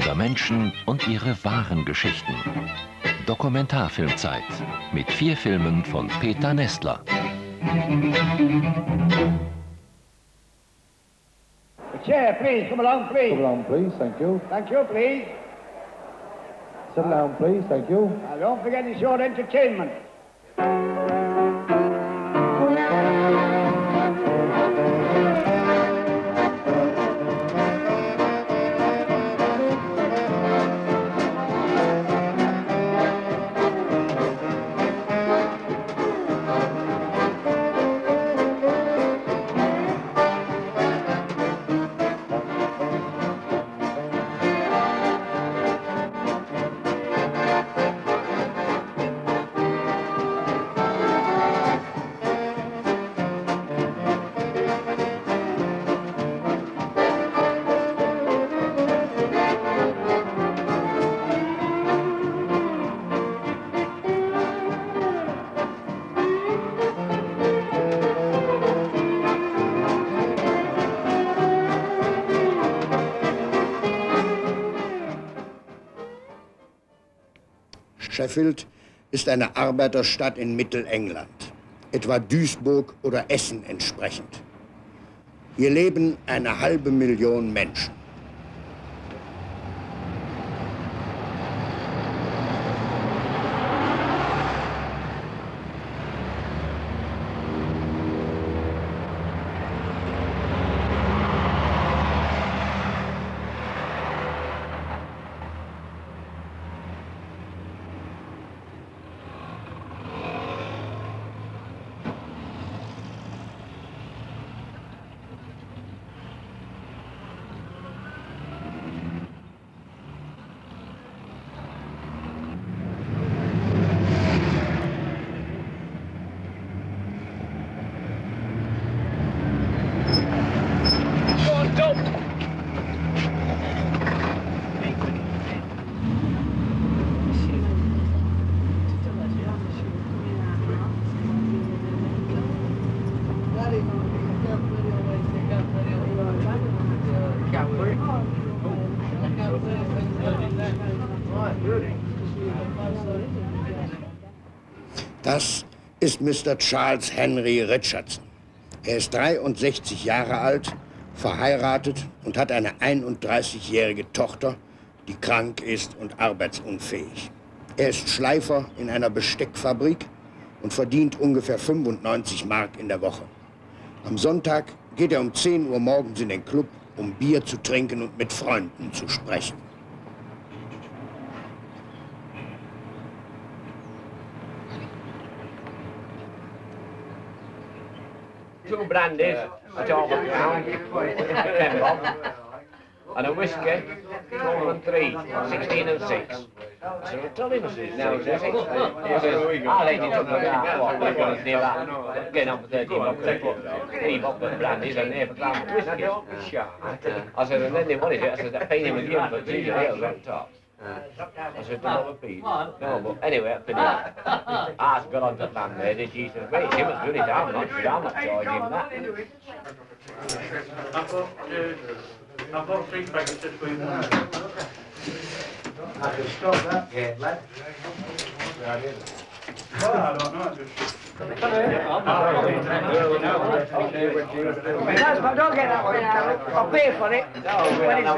Über Menschen und ihre wahren Geschichten. Dokumentarfilmzeit mit 4 Filmen von Peter Nestler. A chair, please. Come along, please. Come along, please. Thank you. Thank you, please. Sit down, please. Thank you. Now, don't forget it's your entertainment. Sheffield ist eine Arbeiterstadt in Mittelengland, etwa Duisburg oder Essen entsprechend. Hier leben 500.000 Menschen. Das ist Mr. Charles Henry Richardson. Er ist 63 Jahre alt, verheiratet und hat eine 31-jährige Tochter, die krank ist und arbeitsunfähig. Er ist Schleifer in einer Besteckfabrik und verdient ungefähr 95 Mark in der Woche. Am Sonntag geht er um 10 Uhr morgens in den Club, um Bier zu trinken und mit Freunden zu sprechen. Two brandies, a £12 £10 bob, and a whiskey, 12 and 3, 16 and 6. So I told him, now he says, I'll let you talk about what we're going to do that. Getting on for 13 bob, they put 3 bob of brandies and they have a gram of whiskey. I said, and then what is it? I said, they're paying him again for 2 ales on top. I said, don't have a piece. No, but anyway, I finished. I got on to the landlady, she said, wait, he was good, I'm not charging him that. I've got 3 packets just for you. I could stop that game, lad. Well, I don't know, just... Don't get that one now. I'll pay for it. When it's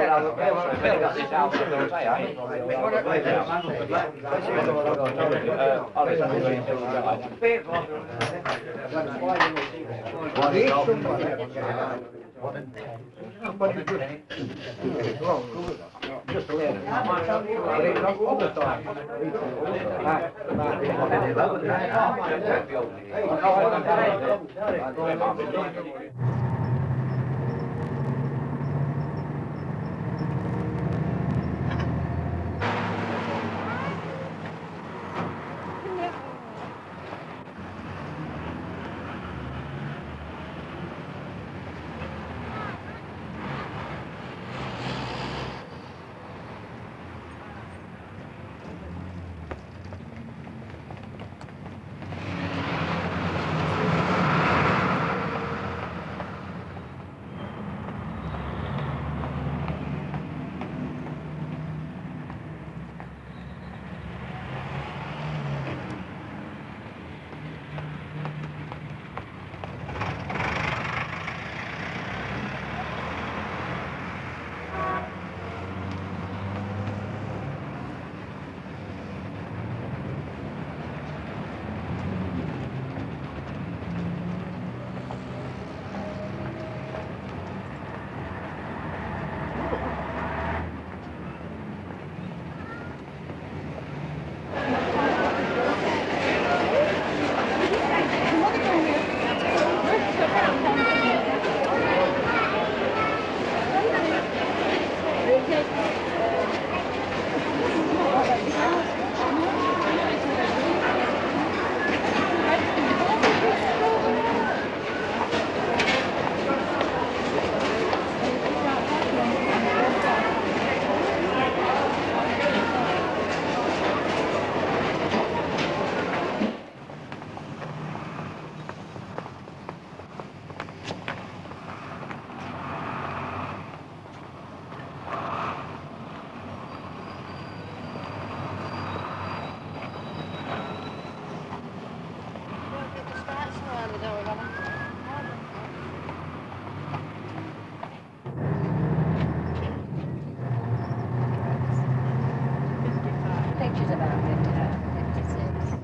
Pictures about 56.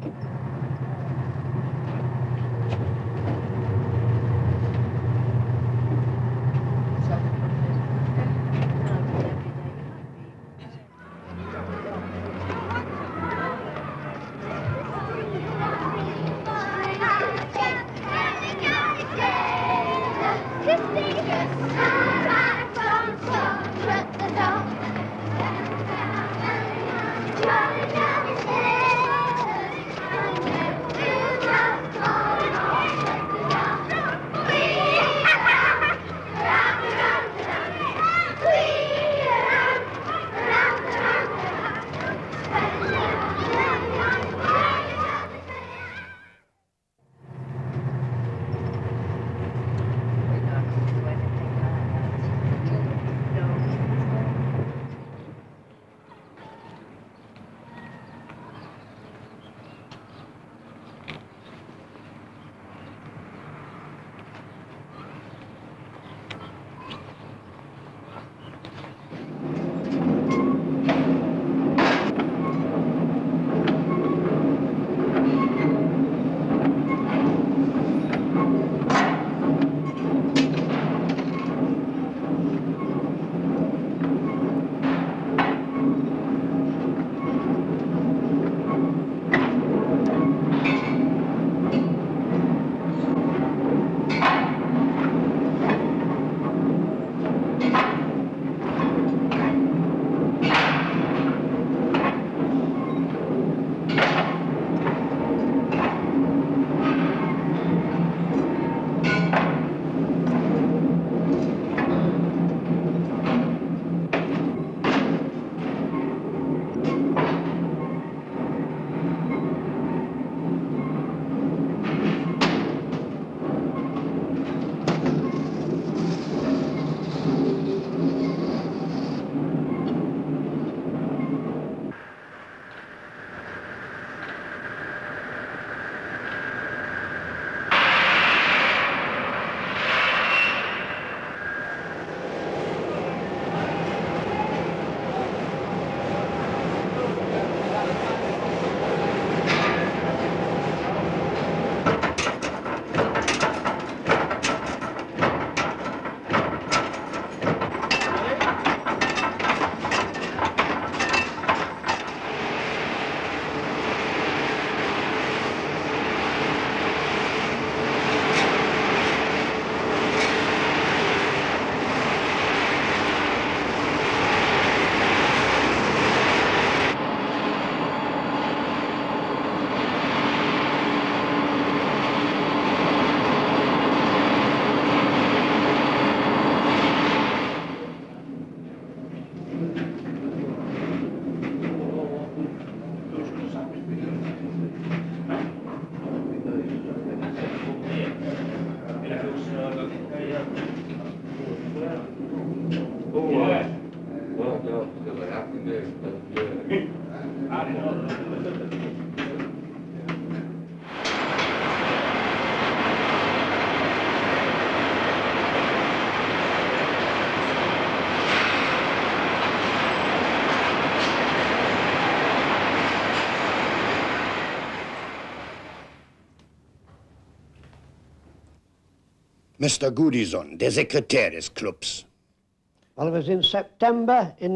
Mr. Goodison, der Sekretär des Clubs. Well, it was in September in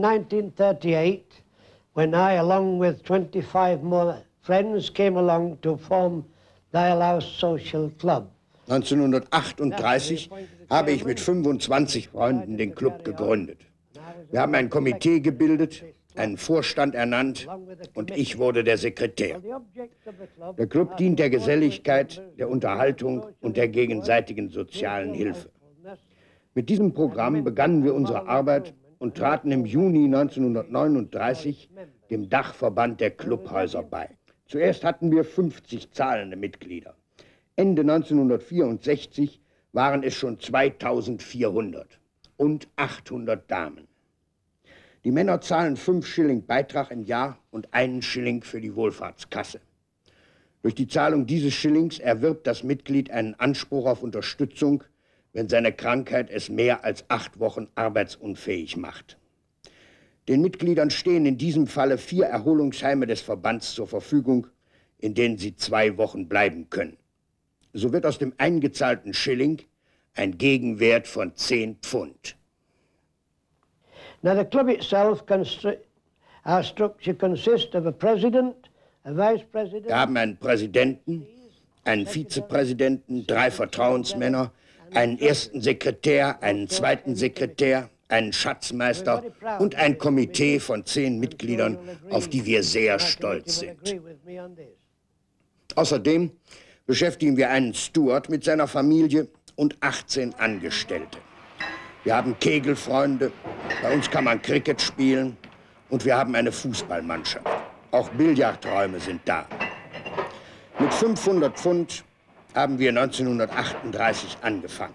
1938 when I, along with 25 more friends, came along to form the House Social Club. 1938 habe ich mit 25 Freunden den Club gegründet. Wir haben ein Komitee gebildet, einen Vorstand ernannt und ich wurde der Sekretär. Der Club dient der Geselligkeit, der Unterhaltung und der gegenseitigen sozialen Hilfe. Mit diesem Programm begannen wir unsere Arbeit und traten im Juni 1939 dem Dachverband der Clubhäuser bei. Zuerst hatten wir 50 zahlende Mitglieder. Ende 1964 waren es schon 2400 und 800 Damen. Die Männer zahlen 5 Schilling Beitrag im Jahr und 1 Schilling für die Wohlfahrtskasse. Durch die Zahlung dieses Schillings erwirbt das Mitglied einen Anspruch auf Unterstützung, wenn seine Krankheit es mehr als 8 Wochen arbeitsunfähig macht. Den Mitgliedern stehen in diesem Falle 4 Erholungsheime des Verbands zur Verfügung, in denen sie 2 Wochen bleiben können. So wird aus dem eingezahlten Schilling ein Gegenwert von 10 Pfund. Now the club itself, our structure consists of a president, a vice president. Wir haben einen Präsidenten, einen Vizepräsidenten, 3 Vertrauensmänner, einen ersten Sekretär, einen zweiten Sekretär, einen Schatzmeister und ein Komitee von 10 Mitgliedern, auf die wir sehr stolz sind. Außerdem beschäftigen wir einen Steward mit seiner Familie und 18 Angestellte. Wir haben Kegelfreunde, bei uns kann man Cricket spielen und wir haben eine Fußballmannschaft. Auch Billardräume sind da. Mit 500 Pfund haben wir 1938 angefangen.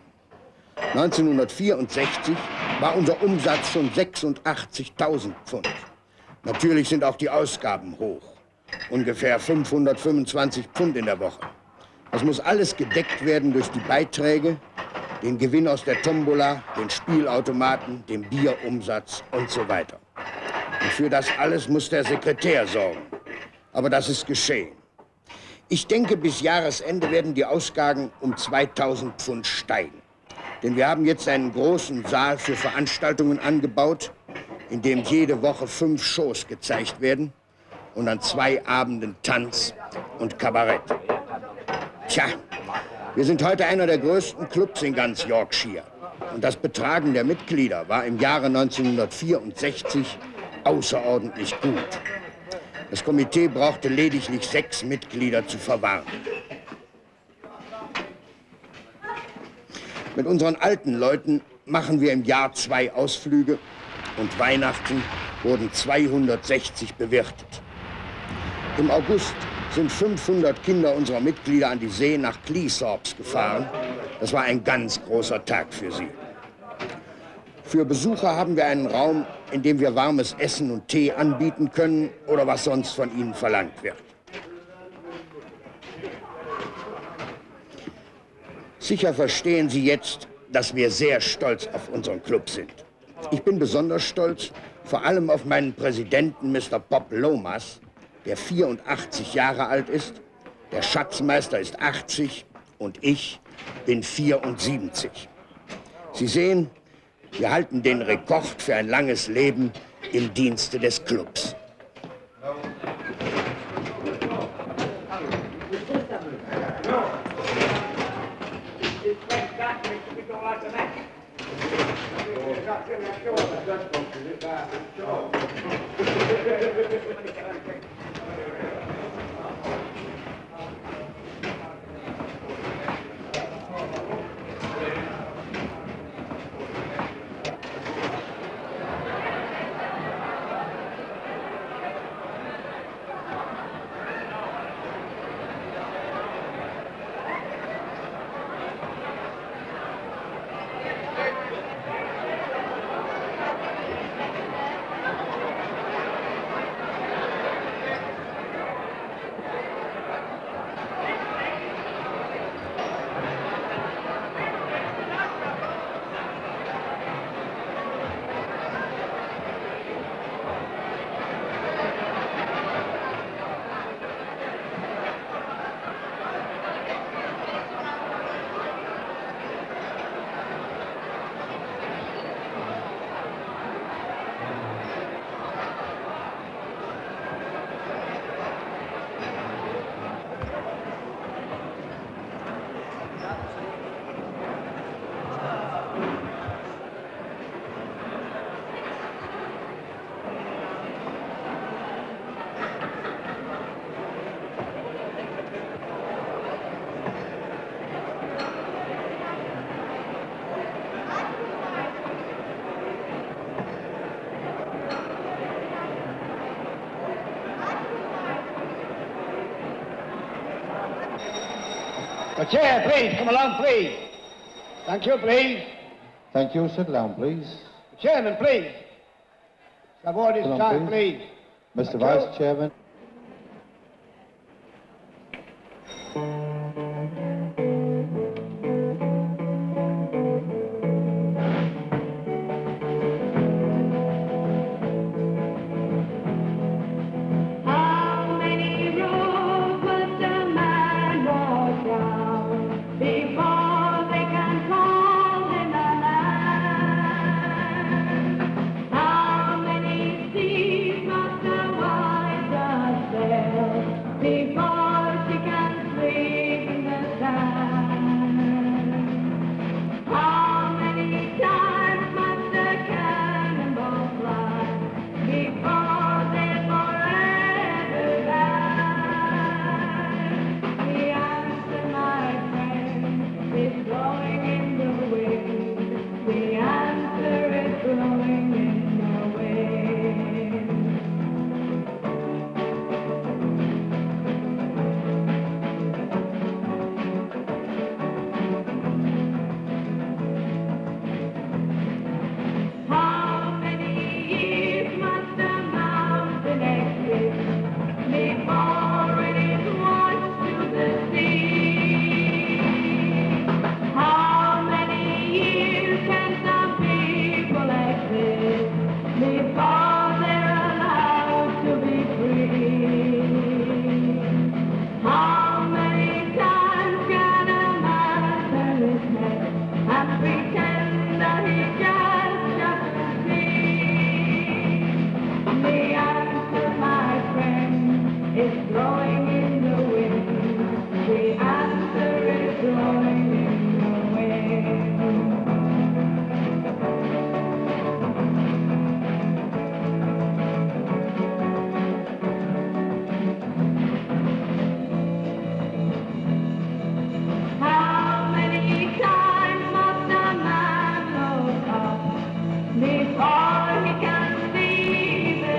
1964 war unser Umsatz schon 86.000 Pfund. Natürlich sind auch die Ausgaben hoch. Ungefähr 525 Pfund in der Woche. Das muss alles gedeckt werden durch die Beiträge, den Gewinn aus der Tombola, den Spielautomaten, den Bierumsatz und so weiter. Und für das alles muss der Sekretär sorgen. Aber das ist geschehen. Ich denke, bis Jahresende werden die Ausgaben um 2000 Pfund steigen. Denn wir haben jetzt einen großen Saal für Veranstaltungen angebaut, in dem jede Woche 5 Shows gezeigt werden und an 2 Abenden Tanz und Kabarett. Tja, wir sind heute einer der größten Clubs in ganz Yorkshire. Und das Betragen der Mitglieder war im Jahre 1964 außerordentlich gut. Das Komitee brauchte lediglich 6 Mitglieder zu verwahren. Mit unseren alten Leuten machen wir im Jahr 2 Ausflüge und Weihnachten wurden 260 bewirtet. Im August sind 500 Kinder unserer Mitglieder an die See nach Cleethorpes gefahren. Das war ein ganz großer Tag für sie. Für Besucher haben wir einen Raum, in dem wir warmes Essen und Tee anbieten können oder was sonst von ihnen verlangt wird. Sicher verstehen Sie jetzt, dass wir sehr stolz auf unseren Club sind. Ich bin besonders stolz, vor allem auf meinen Präsidenten Mr. Bob Lomas, der 84 Jahre alt ist, der Schatzmeister ist 80 und ich bin 74. Sie sehen, wir halten den Rekord für ein langes Leben im Dienste des Clubs. A chair, please. Come along, please. Thank you, please. Thank you. Sit down, please. Chairman, please. Have all this Sit down, time, please. Mr. Thank Vice you. Chairman. How many roads must a man walk down before they can call him a man? How many seas must a wife sail before she can sleep in the sand? How many times must a cannonball fly before they're forever back? The answer, my friend, is blowing in the wind. The answer is blowing in the wind. How many years must a mountain exist before it is washed to the sea? How many years can some people exist before they're allowed to be free? How many times can a man turn his head and pretend that he just doesn't see? The answer, my friend, is blowing in the wind. The answer is blowing in the wind. How many times must a man look up before he can see the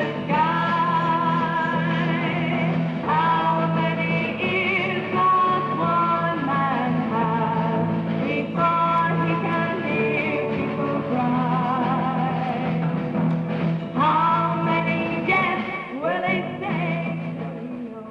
sky? How many ears must one man have before he can hear people cry? How many deaths will it take to know?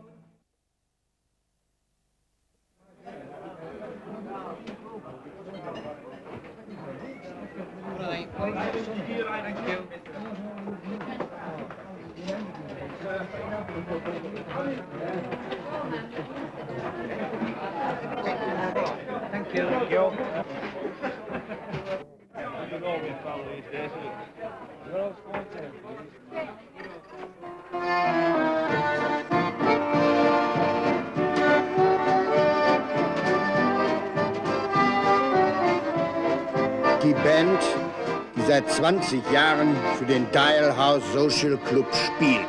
Thank you. Die Band, die seit 20 Jahren für den Dial House Social Club spielt.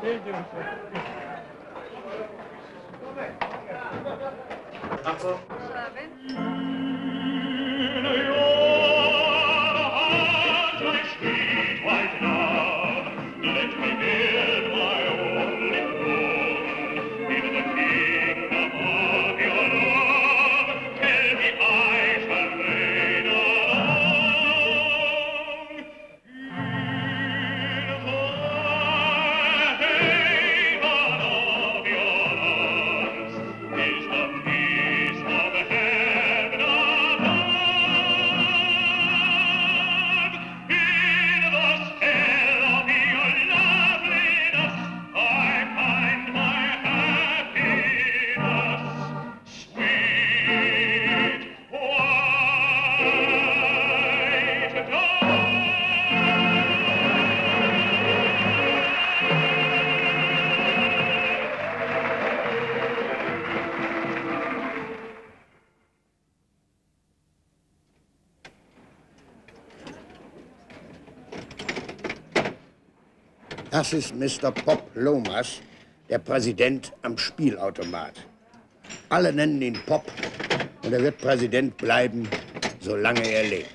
Das ist Mr. Pop Lomas, der Präsident am Spielautomat. Alle nennen ihn Pop und er wird Präsident bleiben, solange er lebt.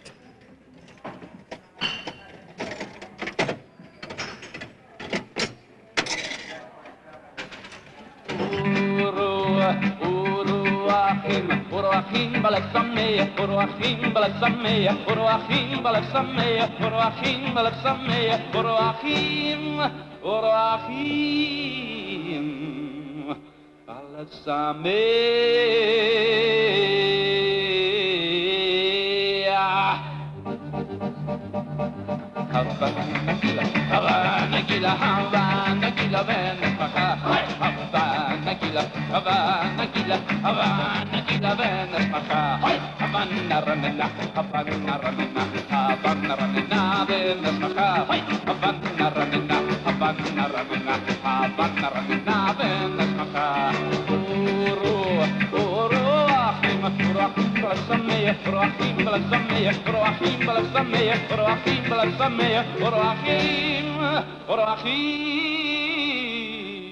Achim balaksameh, poro achim balaksameh, poro achim balaksameh, poro achim balaksameh, poro achim balaksameh. Havana gila, Havana gila, Havana gila, Venezuela. Havana gila, Havana gila, Havana gila, Venezuela. Havana ranena, Havana ranena, Havana ranena, Venezuela. Havana ranena, Havana ranena, Havana ranena, Venezuela. Achim balaksameh, poro achim balaksameh, poro achim balaksameh, poro achim.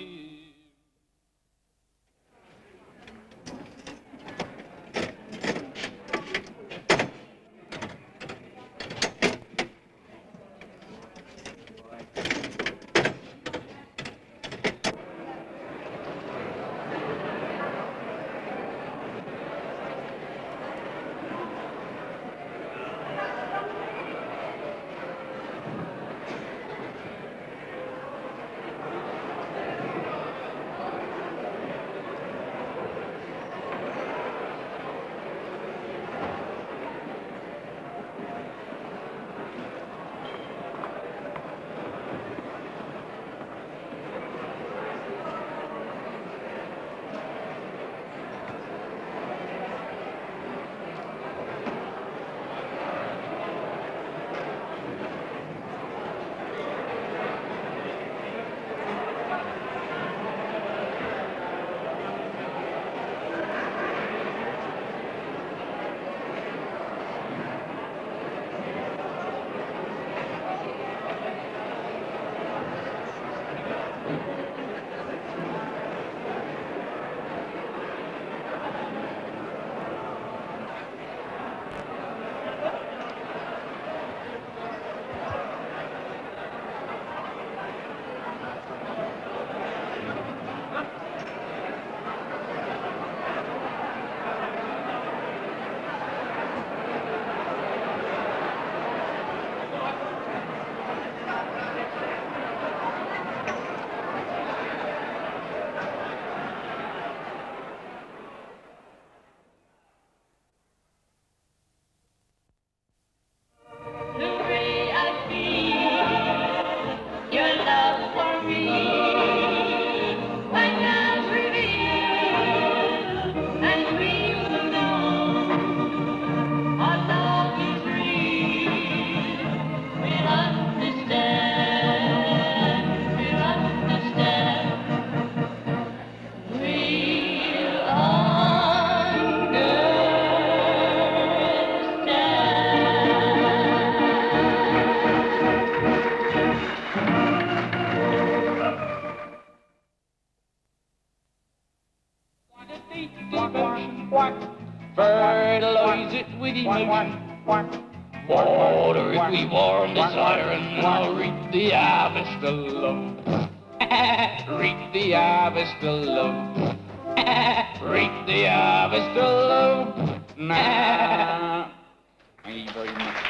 it with emotion. Water if we warm this iron, and I'll reap the harvest of love. Reap the harvest of love. Reap the harvest of love. Nah. Thank you very much.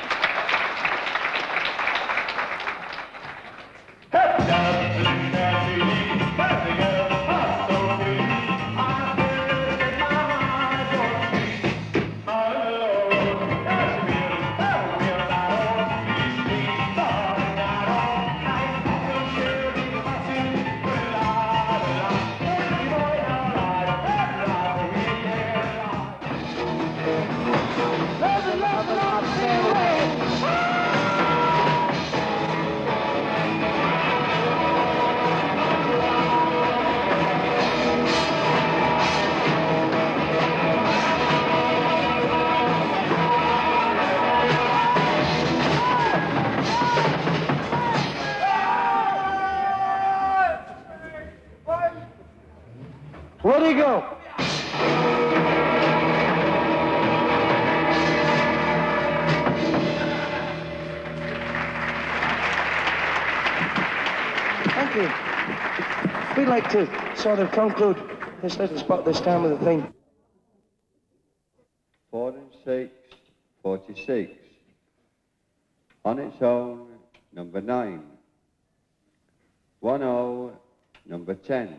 Where'd he go? Thank you. We'd like to sort of conclude this little spot this time with a thing. 4 and 6, 46. On its own, number 9. 1-0, number 10.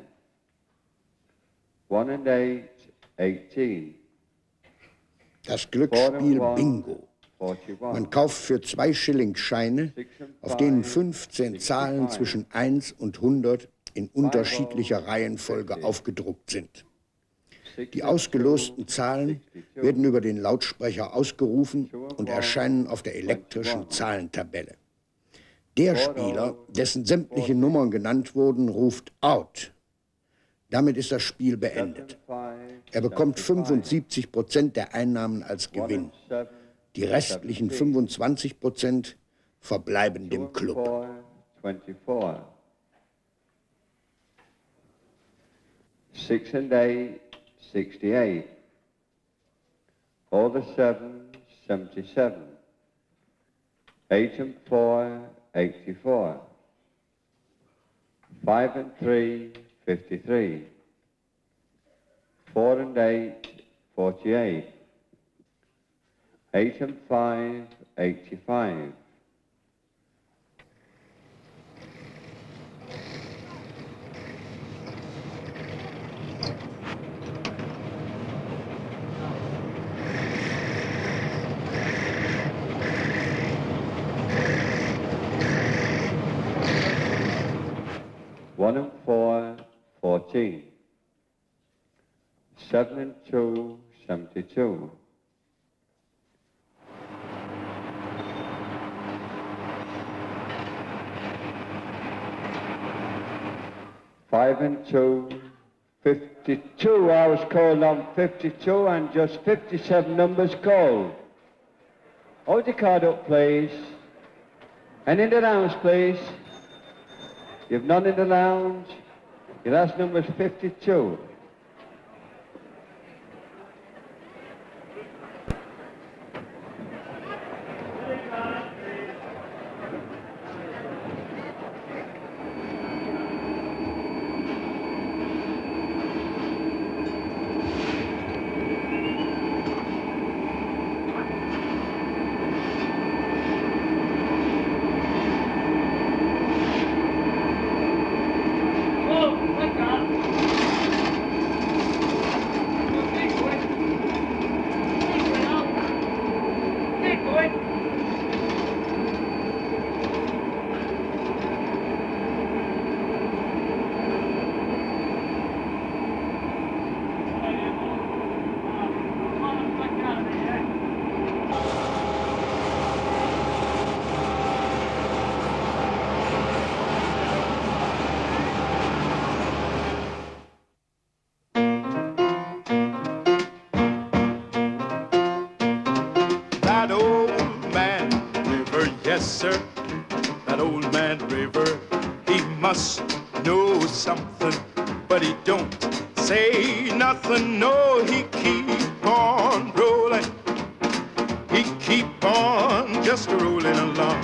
1 and 8, 18. Das Glücksspiel Bingo. Man kauft für 2 Schilling-Scheine, auf denen 15 Zahlen zwischen 1 und 100 in unterschiedlicher Reihenfolge aufgedruckt sind. Die ausgelosten Zahlen werden über den Lautsprecher ausgerufen und erscheinen auf der elektrischen Zahlentabelle. Der Spieler, dessen sämtliche Nummern genannt wurden, ruft Out. Damit ist das Spiel beendet. Er bekommt 75% der Einnahmen als Gewinn. Die restlichen 25% verbleiben dem Club. 24. 6 and 8, 68. All the 7, 77. 8 and 4, 84. 5 and 3, 53. 4 and 8, 48. 8 and 5, 85. One and 4, 14. 7 and 2, 72. 5 and 2, 52. I was called on 52 and just 57 numbers called. Hold your card up, please. And in the lounge, please. You've none in the lounge. Your last number is 52. Yes, sir, that old man River, he must know something, but he don't say nothing. No, he keep on rolling just rolling along.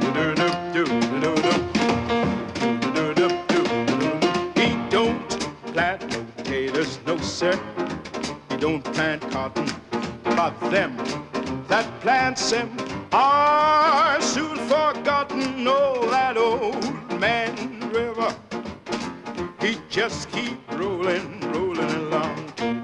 He don't plant potatoes, no sir. He don't plant cotton, but them that plants them are soon forgotten. Oh, that old man river, he just keep rolling, rolling along.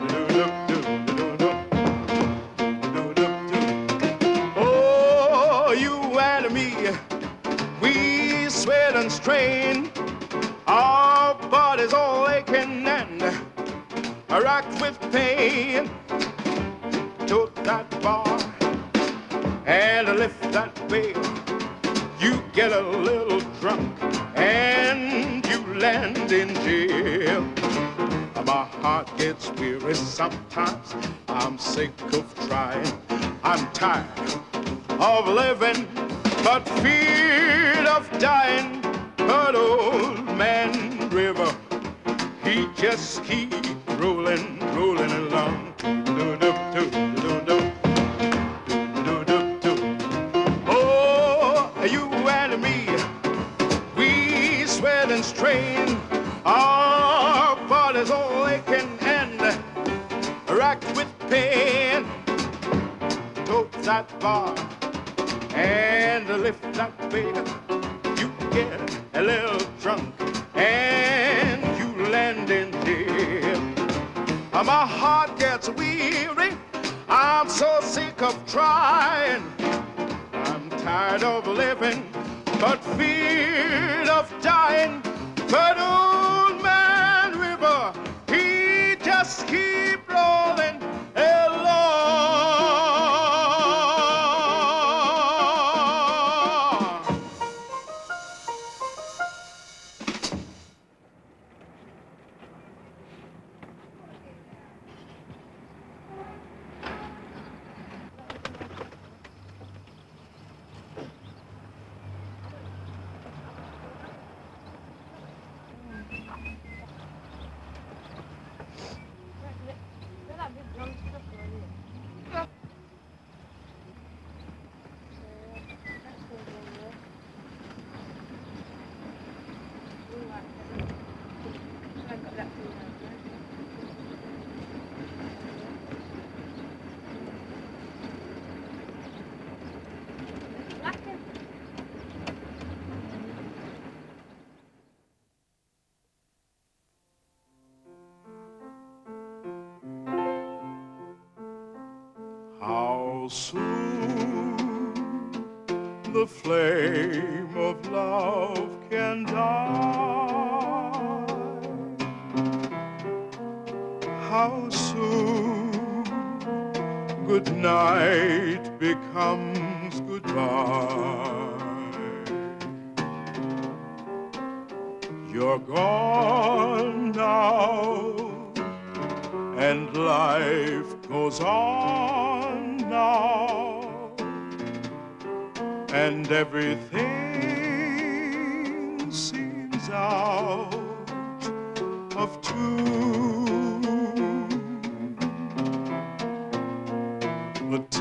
Oh, you and me, we sweat and strain, our bodies all aching and racked with pain. Tote that bar and lift that veil, you get a little drunk and you land in jail. My heart gets weary sometimes, I'm sick of trying, I'm tired of living, but feared of dying. But old man river, he just keep rolling, rolling along. Oh, you and me, we sweat and strain, our bodies all aching and racked with pain. Tote that bar and lift that veil, you get a little drunk and you land in jail. My heart gets weary, I'm so sick of trying, I'm tired of living, but feared of dying. But old man river, he just keep rolling along. How soon the flame of love can die. How soon good night becomes goodbye. You're gone now, and life goes on now, and everything seems out of tune. But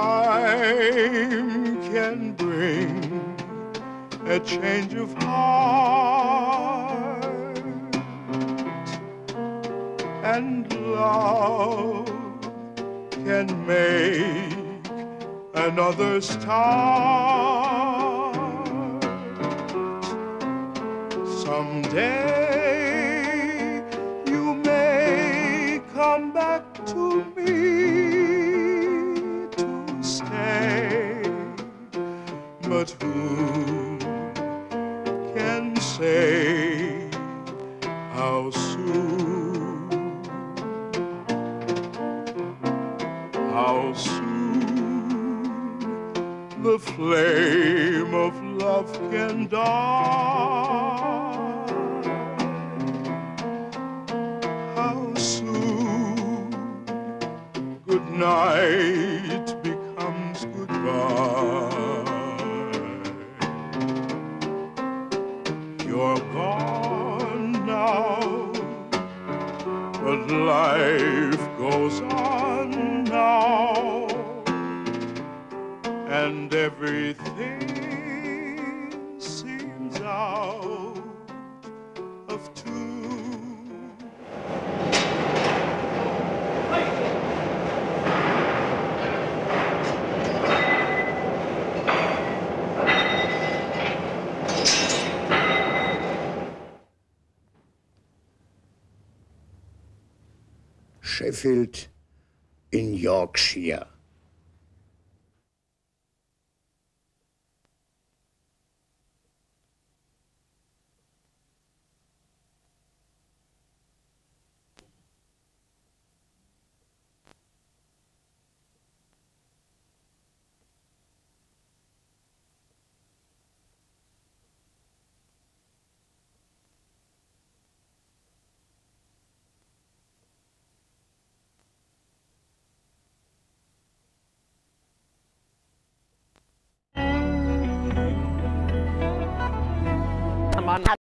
time can bring a change of heart, and love can make another start. Someday you may come back to me to stay, but who can say how soon? How soon the flame of love can die. How soon good night becomes goodbye. You're gone now, but life goes on now, and everything seems out of tune. Sheffield in Yorkshire.